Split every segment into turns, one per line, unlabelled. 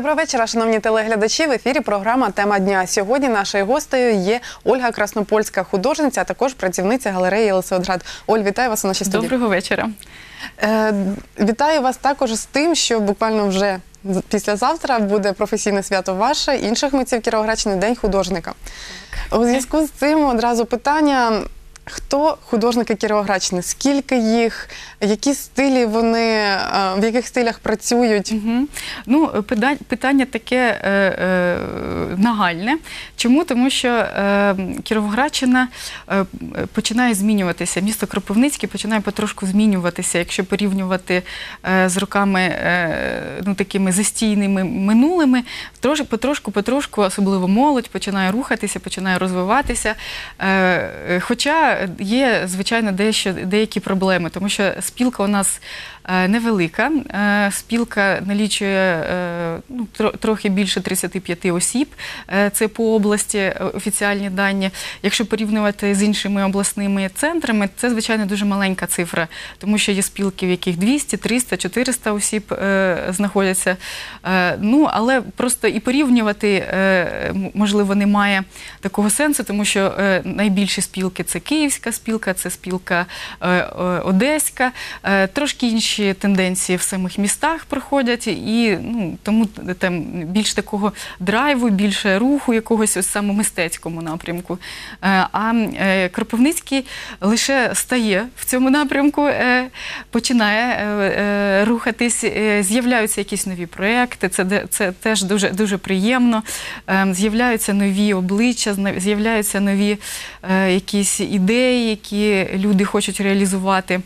Доброго вечора, шановні телеглядачі. В ефірі програма «Тема дня». Сьогодні нашою гостею є Ольга Краснопольська, художниця, а також працівниця галереї «Єлисаветград». Оль, вітаю вас у нашій студії.
Доброго вечора.
Вітаю вас також з тим, що буквально вже післязавтра буде професійне свято ваше, інших митців Кіровоградщини, День художника. У зв'язку з цим одразу питання: хто художники Кіровоградщини? Скільки їх? Які стилі вони, в яких стилях працюють?
Ну, питання таке нагальне. Чому? Тому що Кіровоградщина починає змінюватися. Місто Кропивницький починає потрошку змінюватися, якщо порівнювати з роками такими застійними минулими. Потрошку, особливо молодь, починає рухатися, починає розвиватися. Хоча є, звичайно, деякі проблеми, тому що спілка у нас невелика. Спілка налічує трохи більше 35 осіб. Це по області офіціальні дані. Якщо порівнювати з іншими обласними центрами, це, звичайно, дуже маленька цифра, тому що є спілки, в яких 200, 300, 400 осіб знаходяться. Але просто і порівнювати, можливо, немає такого сенсу, тому що найбільші спілки – це Київська спілка, це спілка Одеська, трошки інші тенденції в самих містах проходять, і тому там більш такого драйву, більше руху якогось ось саме мистецькому напрямку. А Кропивницький лише стає в цьому напрямку, починає рухатись, з'являються якісь нові проекти, це теж дуже приємно, з'являються нові обличчя, з'являються нові якісь ідеї, які люди хочуть реалізувати.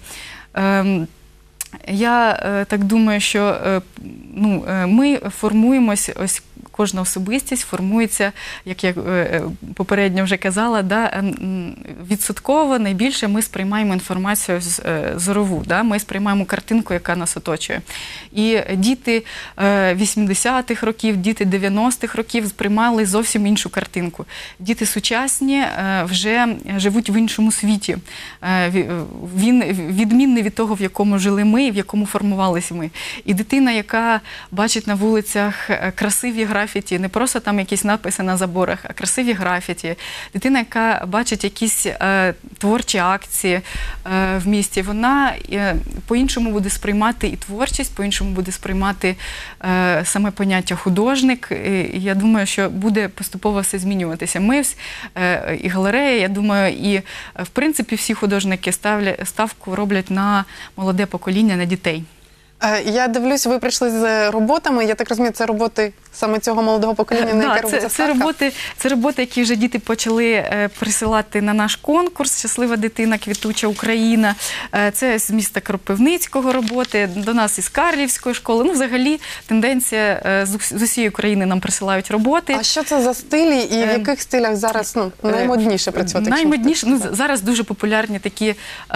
Я так думаю, що ми формуємось, ось кожна особистість формується, як я попередньо вже казала, відсотково найбільше ми сприймаємо інформацію зорову, ми сприймаємо картинку, яка нас оточує. І діти 80-х років, діти 90-х років сприймали зовсім іншу картинку. Діти сучасні вже живуть в іншому світі. Він відмінний від того, в якому жили ми, в якому формувалися ми. І дитина, яка бачить на вулицях красиві графіті, не просто там якісь надписи на заборах, а красиві графіті. Дитина, яка бачить якісь творчі акції в місті, вона по-іншому буде сприймати і творчість, по-іншому буде сприймати саме поняття художник. І я думаю, що буде поступово все змінюватися. Ми і галерея, я думаю, і в принципі всі художники ставку роблять на молоде покоління, на дітей.
Я дивлюсь, ви прийшли з роботами, я так розумію, це роботи саме цього молодого покоління, на яке робиться ставка?
Це роботи, які вже діти почали присилати на наш конкурс «Щаслива дитина, квітуча Україна». Це з міста Кропивницького роботи, до нас із Карлівської школи. Взагалі, тенденція з усієї України нам присилають роботи. А
що це за стилі і в яких стилях зараз наймодніше працювати?
Наймодніше, зараз дуже популярні такі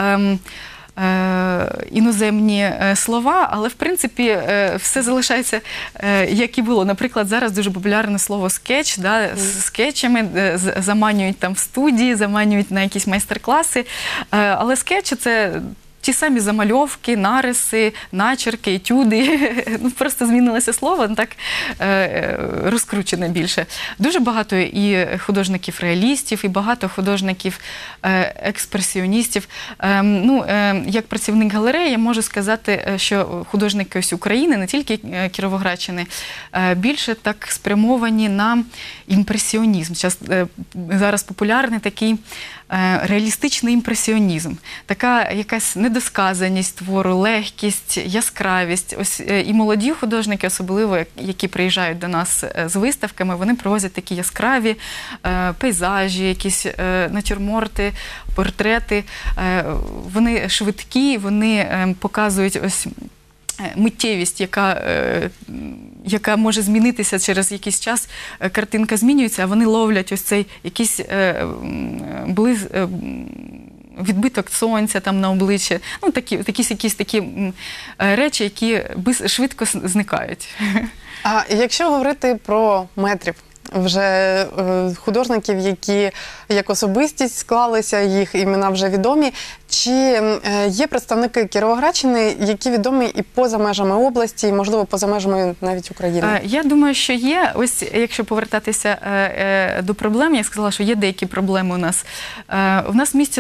іноземні слова, але, в принципі, все залишається, як і було. Наприклад, зараз дуже популярне слово «скетч», з скетчами заманюють там в студії, заманюють на якісь майстер-класи, але скетчі – це ті самі замальовки, нариси, начерки, етюди. Просто змінилося слово, так розкручене більше. Дуже багато і художників-реалістів, і багато художників-експресіоністів. Як працівник галереї, я можу сказати, що художники ось України, не тільки Кіровоградщини, більше так спрямовані на імпресіонізм. Зараз популярний такий реалістичний імпресіонізм. Така якась недосказаність твору, легкість, яскравість. Ось і молоді художники, особливо, які приїжджають до нас з виставками, вони привозять такі яскраві пейзажі, якісь натюрморти, портрети. Вони швидкі, вони показують ось миттєвість, яка може змінитися через якийсь час, картинка змінюється, а вони ловлять ось цей якийсь відбиток сонця там на обличчі. Якісь такі речі, які швидко зникають.
А якщо говорити про метрів, вже художників, які як особистість склалися, їх імена вже відомі, Чи є представники Кіровоградщини, які відомі і поза межами області, і, можливо, поза межами навіть України?
Я думаю, що є. Ось, якщо повертатися до проблем, я сказала, що є деякі проблеми у нас. У нас в місті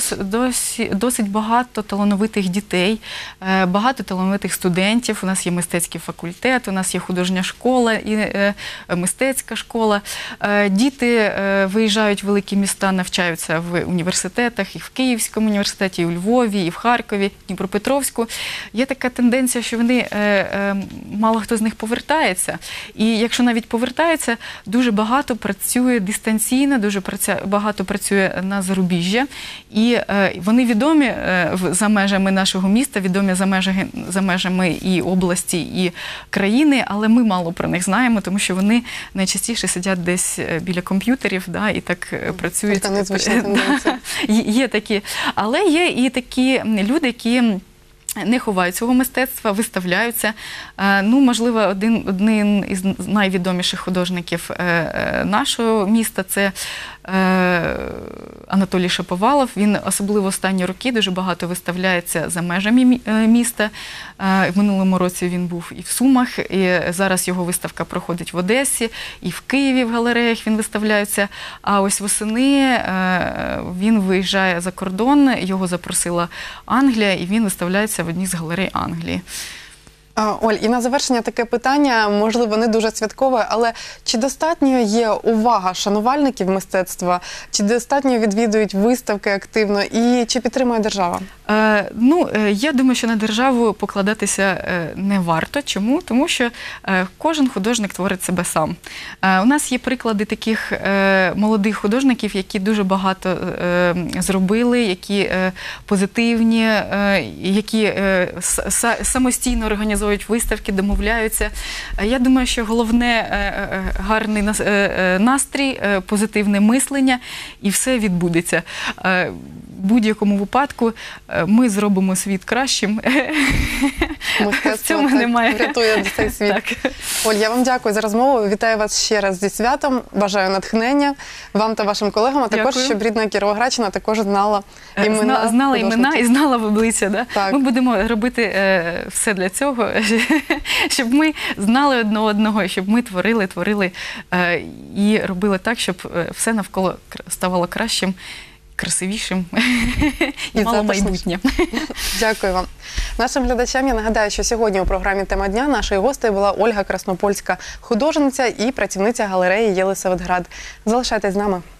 досить багато талановитих дітей, багато талановитих студентів. У нас є мистецький факультет, у нас є художня школа і мистецька школа. Діти виїжджають в великі міста, навчаються в університетах, і в Київському університеті, і у Львові, і в Харкові, Дніпропетровську. Є така тенденція, що вони, мало хто з них повертається. І якщо навіть повертаються, дуже багато працює дистанційно, дуже багато працює на зарубіжжя. І вони відомі за межами нашого міста, відомі за межами і області, і країни, але ми мало про них знаємо, тому що вони найчастіше сидять десь біля комп'ютерів, да, і так працюють.
Така незвична тенденція.
Є такі. Але є і такі люди, які не ховають свого мистецтва, виставляються. Ну, можливо, один із найвідоміших художників нашого міста – це Анатолій Шаповалов. Він особливо останні роки дуже багато виставляється за межами міста. В минулому році він був і в Сумах, і зараз його виставка проходить в Одесі, і в Києві в галереях він виставляється. А ось восени він виїжджає за кордон, його запросила Англія, і він виставляється в одній з галерей Англії.
Оль, і на завершення таке питання, можливо, не дуже святкове, але чи достатньо є увага шанувальників мистецтва, чи достатньо відвідують виставки активно і чи підтримує держава?
Я думаю, що на державу покладатися не варто. Чому? Тому що кожен художник творить себе сам. У нас є приклади таких молодих художників, які дуже багато зробили, які позитивні, які самостійно організують виставки, домовляються. Я думаю, що головне – гарний настрій, позитивне мислення, і все відбудеться. В будь-якому випадку ми зробимо світ кращим.
Мистецтво врятує цей світ. Так. Оль, я вам дякую за розмову. Вітаю вас ще раз зі святом. Бажаю натхнення вам та вашим колегам, а також, щоб рідна Кіровоградщина також знала імена.
Знала імена і знала в обличчя. Да?
Так.
Ми будемо робити все для цього, щоб ми знали одне одного, щоб ми творили і робили так, щоб все навколо ставало кращим, красивішим і мало майбутнє.
Дякую вам. Нашим глядачам я нагадаю, що сьогодні у програмі «Тема дня» нашою гостею була Ольга Краснопольська, художниця і працівниця галереї Єлисаветград. Залишайтесь з нами.